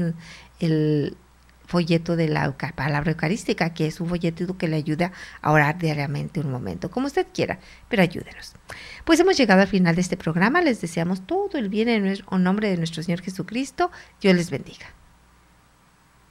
el folleto de la palabra eucarística, que es un folleto que le ayuda a orar diariamente un momento, como usted quiera, pero ayúdenos. Pues hemos llegado al final de este programa. Les deseamos todo el bien en el nombre de nuestro Señor Jesucristo. Dios les bendiga.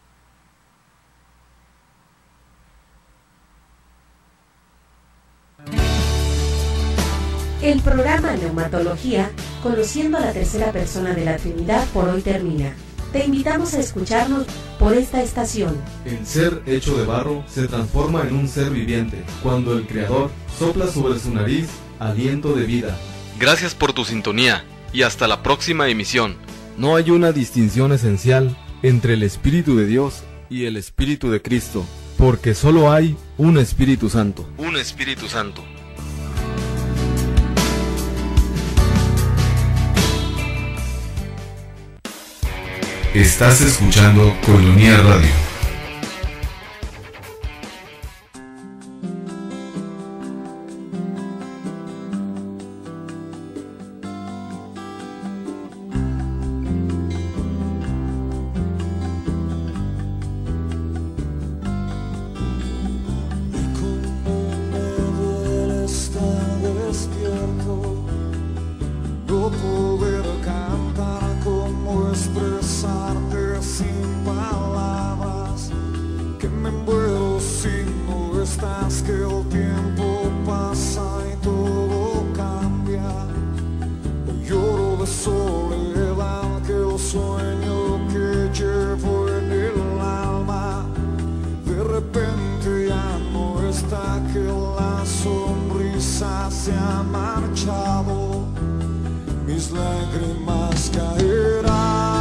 El programa Neumatología, conociendo a la tercera persona de la Trinidad, por hoy termina. Te invitamos a escucharnos por esta estación. El ser hecho de barro se transforma en un ser viviente cuando el Creador sopla sobre su nariz aliento de vida. Gracias por tu sintonía y hasta la próxima emisión. No hay una distinción esencial entre el Espíritu de Dios y el Espíritu de Cristo, porque solo hay un Espíritu Santo. Un Espíritu Santo. Estás escuchando Colonia Radio. No poder cantar como expresarte sin palabras, que me muero si no estás, que el tiempo pasa y todo cambia. Hoy lloro de soledad, que el sueño que llevo en el alma de repente ya no está, que la sonrisa se ha marchado, mis lágrimas caerán.